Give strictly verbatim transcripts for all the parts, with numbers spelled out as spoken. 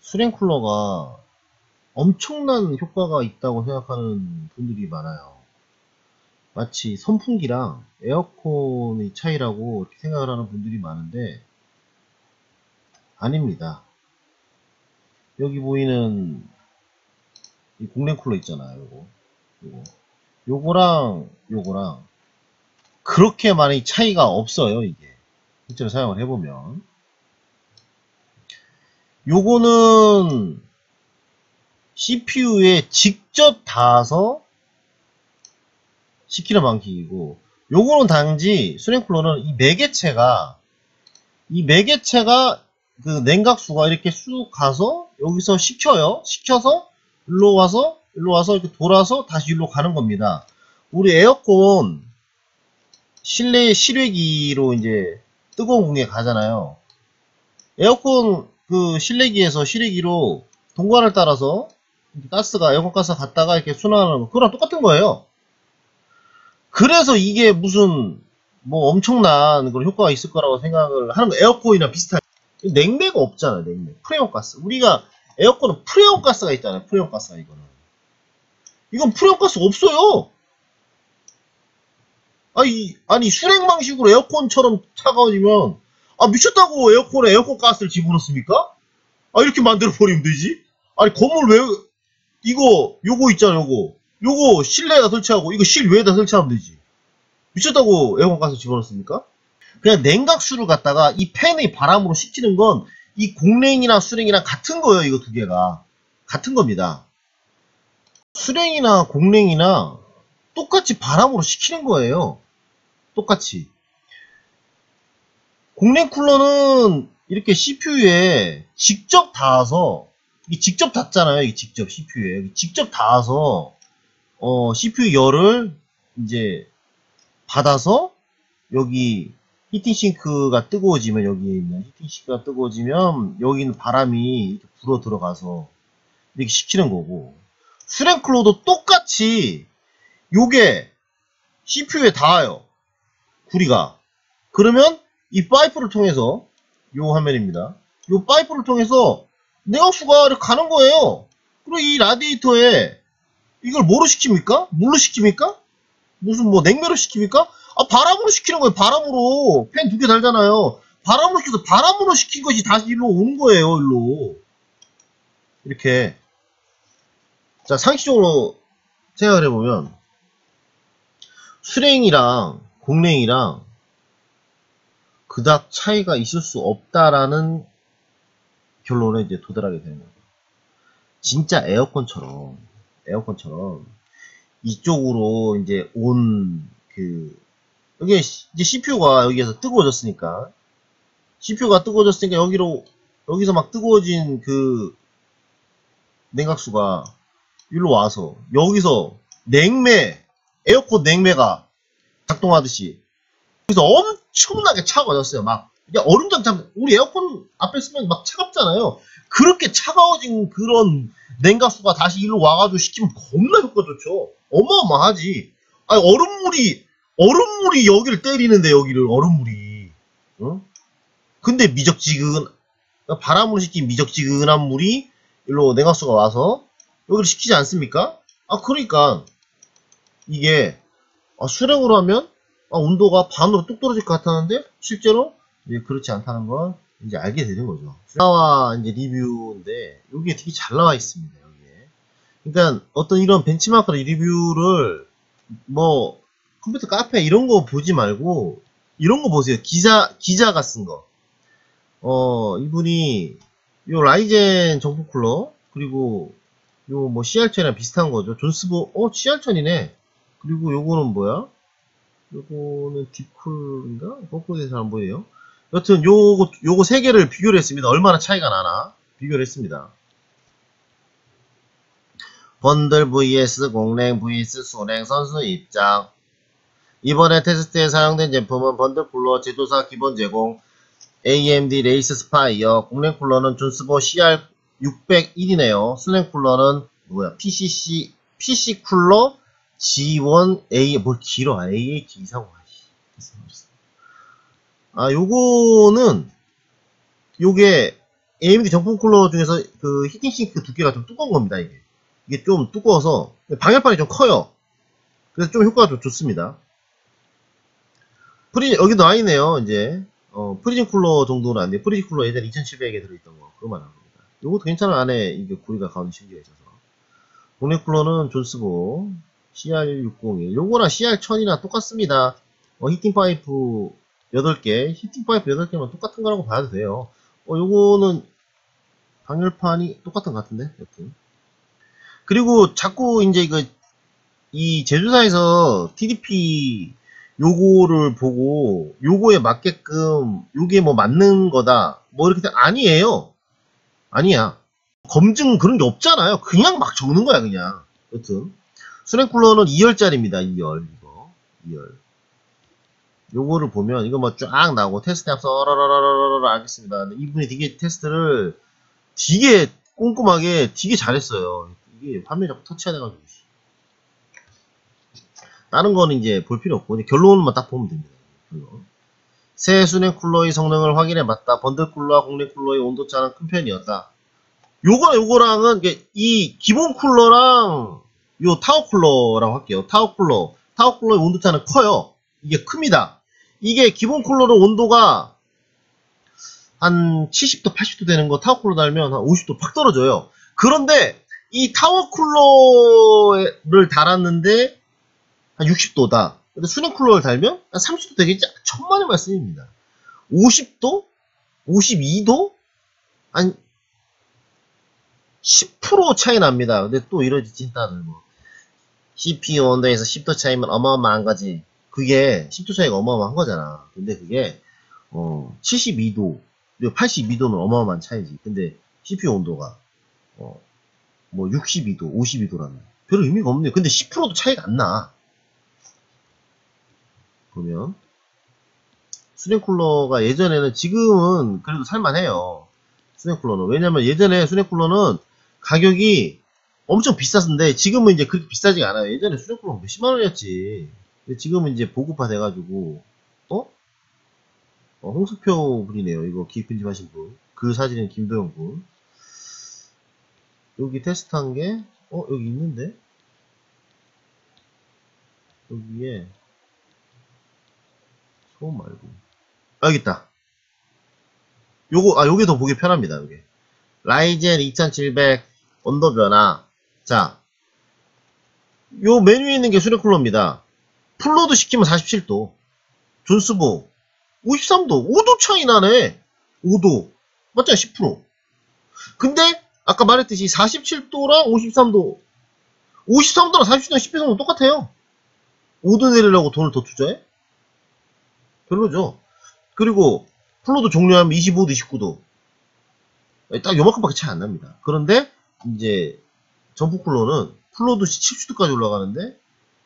수냉 쿨러가 엄청난 효과가 있다고 생각하는 분들이 많아요. 마치 선풍기랑 에어컨의 차이라고 이렇게 생각을 하는 분들이 많은데 아닙니다. 여기 보이는 이 공랭 쿨러 있잖아요. 요거 요거 요거랑 요거랑 그렇게 많이 차이가 없어요. 이게 실제로 사용을 해보면 요거는 씨피유에 직접 닿아서 시키는 방식이고, 요거는 단지 수냉쿨러는 이 매개체가 이 매개체가 그 냉각수가 이렇게 쑥 가서 여기서 식혀요. 식혀서 일로 와서 일로 와서 이렇게 돌아서 다시 일로 가는 겁니다. 우리 에어컨 실내 실외기로 이제 뜨거운 공기에 가잖아요. 에어컨 그 실내기에서 실외기로 동관을 따라서 가스가 에어컨 가스가 갔다가 이렇게 순환하는 거 그거랑 똑같은 거예요. 그래서 이게 무슨 뭐 엄청난 그런 효과가 있을 거라고 생각을 하는 거. 에어컨이나 비슷한 냉매가 없잖아요. 냉매 프레온 가스. 우리가 에어컨은 프레온 가스가 있잖아요. 프레온 가스가. 이거는 이건 프레온 가스가 없어요. 아니 아니 수냉 방식으로 에어컨처럼 차가워지면 아 미쳤다고 에어컨에 에어컨 가스를 집어넣습니까? 아 이렇게 만들어 버리면 되지. 아니 건물 왜 이거 요거 있잖아. 요거 요거 실내에다 설치하고 이거 실외에다 설치하면 되지. 미쳤다고 에어컨 가스 집어넣습니까? 그냥 냉각수를 갖다가 이 팬의 바람으로 식히는 건 이 공랭이나 수냉이랑 같은 거예요. 이거 두 개가 같은 겁니다. 수냉이나 공랭이나 똑같이 바람으로 식히는 거예요. 똑같이. 공랭 쿨러는 이렇게 씨피유에 직접 닿아서 이게 직접 닿잖아요. 이게 직접 씨피유에 직접 닿아서 어 씨피유 열을 이제 받아서 여기 히팅싱크가 뜨거워지면 여기에 있는 히팅싱크가 뜨거워지면 여기 있는 바람이 이렇게 불어 들어가서 이렇게 식히는 거고, 수냉 쿨러도 똑같이 요게 씨피유에 닿아요. 구리가. 그러면 이 파이프를 통해서 요 화면입니다. 요 파이프를 통해서 냉각수가 이렇게 가는 거예요. 그리고 이 라디에이터에 이걸 뭐로 식힙니까? 물로 식힙니까? 무슨 뭐 냉매로 식힙니까? 아 바람으로 식히는 거예요. 바람으로. 팬 두 개 달잖아요. 바람으로 식혀서 바람으로 식힌 것이 다시 일로 오는 거예요. 일로 이렇게. 자 상식적으로 생각을 해보면 수냉이랑 공냉이랑 그닥 차이가 있을 수 없다라는 결론에 이제 도달하게 되는 거죠. 진짜 에어컨처럼 에어컨처럼 이쪽으로 이제 온 그 여기 이제 씨피유가 여기에서 뜨거워졌으니까 씨피유가 뜨거워졌으니까 여기로 여기서 막 뜨거워진 그 냉각수가 일로 와서 여기서 냉매 에어컨 냉매가 작동하듯이 그래서 엄청나게 차가워졌어요. 막 이게 얼음장처럼 우리 에어컨 앞에 쓰면 막 차갑잖아요. 그렇게 차가워진 그런 냉각수가 다시 일로 와가지고 식히면 겁나 효과 좋죠. 어마어마하지. 아니 얼음물이 얼음물이 여기를 때리는데 여기를 얼음물이. 어? 근데 미적지근 바람으로 식힌 미적지근한 물이 일로 냉각수가 와서 여기를 식히지 않습니까? 아 그러니까 이게 아, 수냉으로 하면 아, 온도가 반으로 뚝 떨어질 것 같았는데 실제로 이제 그렇지 않다는 걸 이제 알게 되는 거죠. 나와 이제 리뷰인데 여기에 되게 잘 나와 있습니다. 여기에. 그러니까 어떤 이런 벤치마크 리뷰를 뭐 컴퓨터 카페 이런 거 보지 말고 이런 거 보세요. 기자 기자가 쓴 거. 어 이분이 요 라이젠 정품 쿨러 그리고 요 뭐 씨알천이랑 비슷한 거죠. 존스보 어 씨알천이네. 그리고 요거는 뭐야? 요거는 딥쿨인가? 거꾸로 잘 안 보여요. 여튼 요거 요거 세 개를 비교를 했습니다. 얼마나 차이가 나나 비교를 했습니다. 번들 vs 공랭 vs 수냉 선수 입장. 이번에 테스트에 사용된 제품은 번들 쿨러 제조사 기본 제공 에이엠디 레이스 스파이어. 공랭 쿨러는 존스보 씨알 육백일이네요. 수냉 쿨러는 뭐야? 피씨씨 피씨 쿨러 지 원 에이 뭘 길어 에이에이치 이사공 아 요거는 요게 에이엠디 정품 쿨러 중에서 그 히팅싱크 두께가 좀 두꺼운 겁니다, 이게. 이게 좀 두꺼워서 방열판이 좀 커요. 그래서 좀 효과가 좀 좋습니다. 프리, 여기 나와 있네요, 이제. 어, 프리즘 쿨러 정도는 안 돼요. 프리즘 쿨러 예전에 이천칠백에 들어있던 거. 그거만 한 겁니다. 요것도 괜찮은 안에 이게 고리가 가운데 심겨져 있어서. 국내 쿨러는 존스보 씨알 육공일. 요거랑 씨알 천이랑 똑같습니다. 어, 히팅 파이프 여덟 개. 히팅 파이프 여덟 개면 똑같은 거라고 봐도 돼요. 어, 요거는 방열판이 똑같은 것 같은데, 여튼. 그리고 자꾸 이제 이거, 이 제조사에서 티디피 요거를 보고 요거에 맞게끔 요게 뭐 맞는 거다 뭐 이렇게 아니에요. 아니야. 검증 그런 게 없잖아요. 그냥 막 적는 거야 그냥. 여튼 수냉쿨러는 이 열짜리입니다. 이 열 이거 이 열. 요거를 보면 이거 뭐 쫙 나오고 테스트 앞서 어라라라라라 알겠습니다. 근데 이분이 되게 테스트를 되게 꼼꼼하게 되게 잘했어요. 이게 화면이 자꾸 터치가 돼가지고 다른 거는 이제 볼 필요 없고 결론만 딱 보면 됩니다. 결론. 새 수냉 쿨러의 성능을 확인해봤다. 번들 쿨러와 국내 쿨러의 온도차는 큰 편이었다. 요거랑 요거랑은 이 기본 쿨러랑 요 타워 쿨러라고 할게요. 타워 쿨러. 타워 쿨러의 온도차는 커요. 이게 큽니다. 이게 기본 쿨러는 온도가 한 칠십 도, 팔십 도 되는 거 타워 쿨러 달면 한 오십 도 팍 떨어져요. 그런데 이 타워 쿨러를 달았는데 한 육십 도다. 근데 수냉 쿨러를 달면 한 삼십 도 되겠지? 천만의 말씀입니다. 오십 도? 오십이 도? 한 십 퍼센트 차이 납니다. 근데 또 이러지 찐따들 뭐. 씨피유 온도에서 십 도 차이면 어마어마한 거지. 그게 십 도 차이가 어마어마한 거잖아. 근데 그게 어 칠십이 도 그리고 팔십이 도는 어마어마한 차이지. 근데 씨피유 온도가 어 뭐 육십이 도, 오십이 도라면 별 의미가 없네요. 근데 십 퍼센트도 차이가 안 나. 보면 수냉쿨러가 예전에는 지금은 그래도 살만해요. 수냉쿨러는 왜냐면 예전에 수냉쿨러는 가격이 엄청 비쌌는데 지금은 이제 그렇게 비싸지가 않아요. 예전에 수냉쿨러 몇십만 원이었지. 근데 지금은 이제 보급화 돼가지고 어? 어 홍수표 분이네요. 이거 기획 편집하신 분. 그 사진은 김도영 분. 여기 테스트한 게 어 여기 있는데 여기에 소음 말고 아, 여기 있다. 요거 아 요게 더 보기 편합니다. 요게 라이젠 이천칠백 온도 변화. 자, 요 메뉴에 있는 게 수냉쿨러입니다. 풀로드 시키면 사십칠 도. 존스보 오십삼 도. 오 도 차이 나네. 오 도. 맞잖아, 십 퍼센트. 근데 아까 말했듯이 사십칠 도랑 오십삼 도. 오십삼 도랑 사십칠 도랑 십 배속은 똑같아요. 오 도 내리려고 돈을 더 투자해? 별로죠. 그리고 풀로드 종료하면 이십오 도, 이십구 도. 딱 요만큼밖에 차이 안 납니다. 그런데 이제 점프 쿨러는 풀로드 칠십 도까지 올라가는데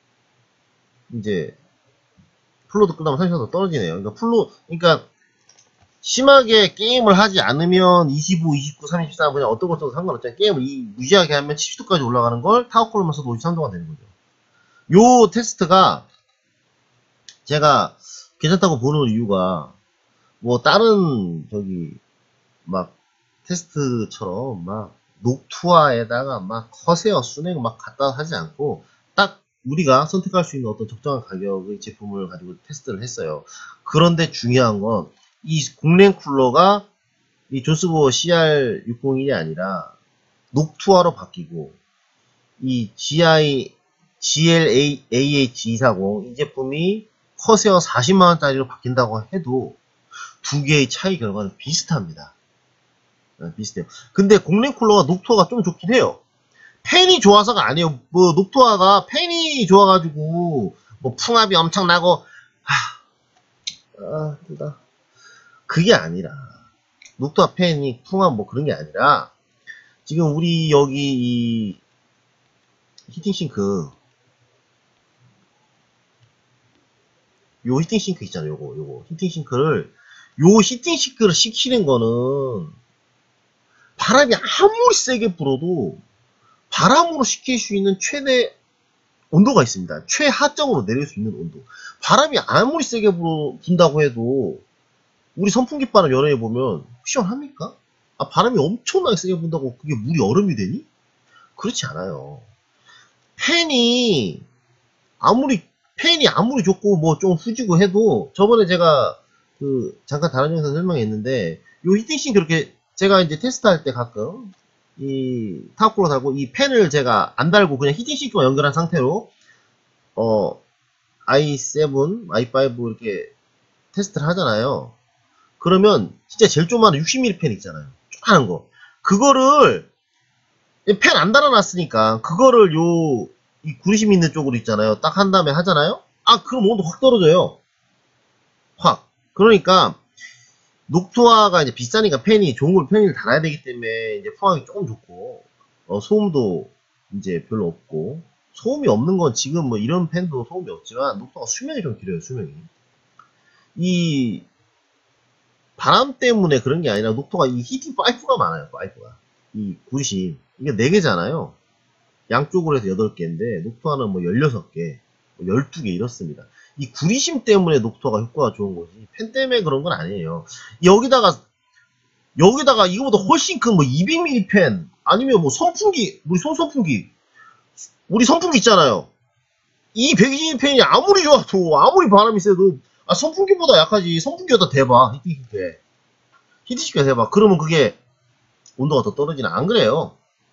이제 풀로드 끝나면 삼십 도 떨어지네요. 그러니까 풀로 그러니까 심하게 게임을 하지 않으면 이십오, 이십구, 삼십사 그냥 어떤 것도 상관없잖아요. 게임을 유지하게 하면 칠십 도까지 올라가는 걸 타워 쿨러만 써도 오십삼 도가 되는 거죠. 요 테스트가 제가 괜찮다고 보는 이유가 뭐 다른 저기 막 테스트처럼 막 녹투아에다가 막 커세어 수냉 막 갖다 하지 않고 딱 우리가 선택할 수 있는 어떤 적정한 가격의 제품을 가지고 테스트를 했어요. 그런데 중요한 건 이 공랭 쿨러가 이 존스보 씨알 육공일이 아니라 녹투아로 바뀌고 이 지아이 지엘에이에이에이치 이백사십 이 제품이 커세어 사십만 원짜리로 바뀐다고 해도 두 개의 차이 결과는 비슷합니다. 네, 비슷해요. 근데 공랭 쿨러가 녹투아가 좀 좋긴 해요. 팬이 좋아서가 아니에요. 뭐 녹투아가 팬이 좋아가지고 뭐 풍압이 엄청나고 하... 아, 힘들다. 그게 아니라 녹투아 팬이 풍압 뭐 그런 게 아니라 지금 우리 여기 이 히팅싱크 요 히팅싱크 있잖아요. 요거 요거 히팅싱크를 요 히팅싱크를 시키는 거는 바람이 아무리 세게 불어도 바람으로 시킬 수 있는 최대 온도가 있습니다. 최하점으로 내릴 수 있는 온도. 바람이 아무리 세게 불어, 분다고 해도 우리 선풍기 바람 열어해 보면 시원합니까? 아, 바람이 엄청나게 세게 분다고 그게 물이 얼음이 되니? 그렇지 않아요. 팬이 아무리 팬이 아무리 좋고 뭐 좀 후지고 해도 저번에 제가 그 잠깐 다른 영상 설명했는데 요 히팅싱 그렇게 제가 이제 테스트할 때 가끔 이 타워쿨러 달고 이 팬을 제가 안 달고 그냥 히팅싱크만 연결한 상태로 어 아이 세븐, 아이 파이브 이렇게 테스트를 하잖아요. 그러면 진짜 제일 조그마한 육십 밀리미터 팬 있잖아요. 조그마한 거. 그거를 팬 안 달아놨으니까 그거를 요 이 구리심 있는 쪽으로 있잖아요. 딱 한 다음에 하잖아요. 아 그럼 온도 확 떨어져요. 확. 그러니까 녹투화가 이제 비싸니까 팬이 좋은 걸 팬을 달아야 되기 때문에 이제 포항이 조금 좋고 어, 소음도 이제 별로 없고 소음이 없는 건 지금 뭐 이런 팬도 소음이 없지만 녹투화가 수명이 좀 길어요. 수명이. 이 바람 때문에 그런 게 아니라 녹토가 이 히팅 파이프가 많아요. 파이프가 이 굿이 이게 네 개잖아요. 양쪽으로 해서 여덟 개인데 녹토화는 뭐 열여섯 개, 뭐 열두 개 이렇습니다. 이 구리심 때문에 녹토가 효과가 좋은 거지 팬 때문에 그런 건 아니에요. 여기다가 여기다가 이거보다 훨씬 큰 뭐 이백 밀리미터 팬 아니면 뭐 선풍기 우리 손선풍기 우리 선풍기 있잖아요. 이 백이십 밀리미터 팬이 아무리 좋아도 아무리 바람이 세도 아 선풍기보다 약하지. 선풍기보다 대봐. 히팅시크에 히팅시크에 대봐. 그러면 그게 온도가 더 떨어지나 안 그래요.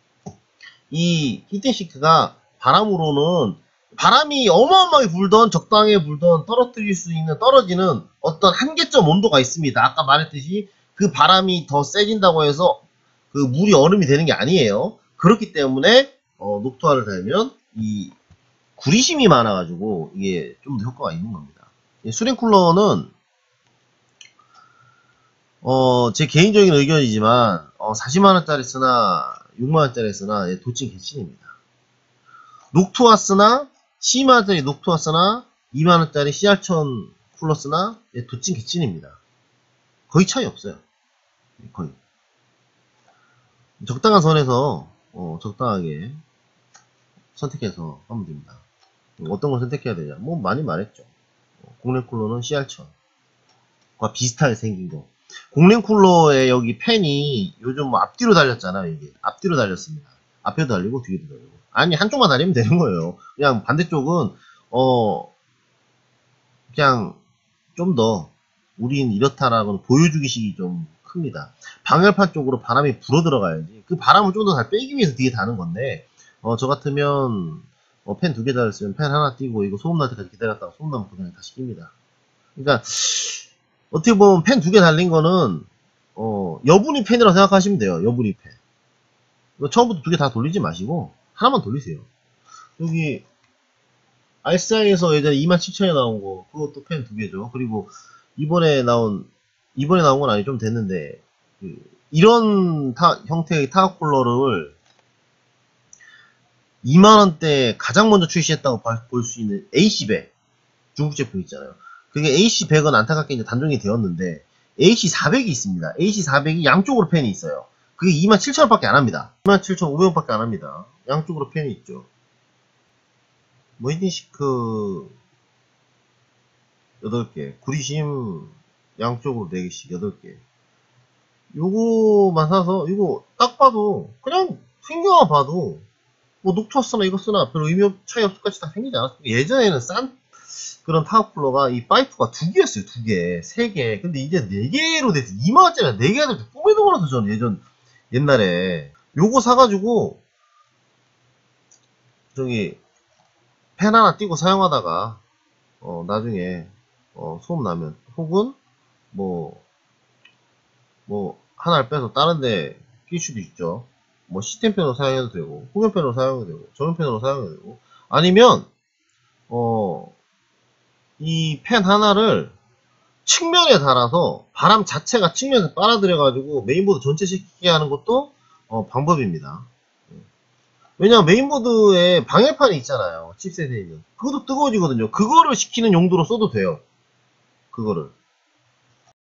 이 히팅시크가 바람으로는 바람이 어마어마하게 불던 적당하게 불던 떨어뜨릴 수 있는 떨어지는 어떤 한계점 온도가 있습니다. 아까 말했듯이 그 바람이 더 세진다고 해서 그 물이 얼음이 되는 게 아니에요. 그렇기 때문에 어, 녹토화를 달면 이 구리심이 많아가지고 이게 좀 더 효과가 있는 겁니다. 수냉쿨러는 어, 제 개인적인 의견이지만 어, 사십만 원짜리 쓰나 육만 원짜리 쓰나 예, 도찐 개찐입니다. 녹투화 쓰나 십이만 원짜리 녹투화 쓰나 이만 원짜리 씨알 천 쿨러 쓰나 예, 도찐 개찐입니다. 거의 차이 없어요. 거의 적당한 선에서 어, 적당하게 선택해서 하면 됩니다. 어떤 걸 선택해야 되냐 뭐 많이 말했죠. 공랭 쿨러는 씨알 천과 비슷하게 생긴 거. 공랭 쿨러에 여기 팬이 요즘 뭐 앞뒤로 달렸잖아요. 이게 앞뒤로 달렸습니다. 앞에도 달리고 뒤에도 달리고. 아니 한쪽만 달리면 되는 거예요. 그냥 반대쪽은 어 그냥 좀 더 우린 이렇다라고 보여주기식이 좀 큽니다. 방열판 쪽으로 바람이 불어 들어가야지. 그 바람을 좀 더 잘 빼기 위해서 뒤에 다는 건데 어 저 같으면 어, 팬 두 개 달았으면 팬 하나 띄고 이거 소음 날 때까지 기다렸다가 소음 나면 그냥 다시 낍니다. 그러니까 어떻게 보면 팬 두 개 달린 거는 어, 여분위 팬이라고 생각하시면 돼요. 여분위 팬. 이거 처음부터 두 개 다 돌리지 마시고 하나만 돌리세요. 여기 알싸이에서 예전에 이만 칠천 원에 나온 거 그것도 팬 두 개죠. 그리고 이번에 나온 이번에 나온 건 아니 좀 됐는데 그, 이런 타, 형태의 타워쿨러를 이만 원대 가장 먼저 출시했다고 볼 수 있는 에이씨 백 중국 제품 있잖아요. 그게 에이씨 백은 안타깝게 이제 단종이 되었는데 에이씨 사백이 있습니다. 에이씨 사백이 양쪽으로 팬이 있어요. 그게 이만 칠천 원밖에 안 합니다. 이만 칠천오백 원밖에 안 합니다. 양쪽으로 팬이 있죠. 뭐 히팅시크 여덟 개, 구리심 양쪽으로 네 개씩 여덟 개. 요거만 사서 이거 딱 봐도 그냥 생겨만 봐도 뭐 녹투화 쓰나 이거 쓰나 별로 의미 차이 없을 것이 다 생기지 않았습니까? 예전에는 싼 그런 타워쿨러가 이 파이프가 두 개였어요. 두 개, 세 개. 근데 이제 네 개로 돼서 이만 원짜리 네 개가 돼서 꿈에도 몰라서 저는 예전 옛날에 요거 사가지고 저기 펜 하나 띄고 사용하다가 어 나중에 어 소음 나면 혹은 뭐 뭐 하나를 빼서 다른데 낄 수도 있죠. 뭐 시스템펜으로 사용해도 되고 후면펜으로 사용해도 되고 전면펜으로 사용해도 되고 아니면 어 이 펜 하나를 측면에 달아서 바람 자체가 측면에서 빨아들여가지고 메인보드 전체 시키게 하는 것도 어, 방법입니다. 왜냐면 메인보드에 방열판이 있잖아요. 칩셋에 있는. 그것도 뜨거워지거든요. 그거를 시키는 용도로 써도 돼요. 그거를.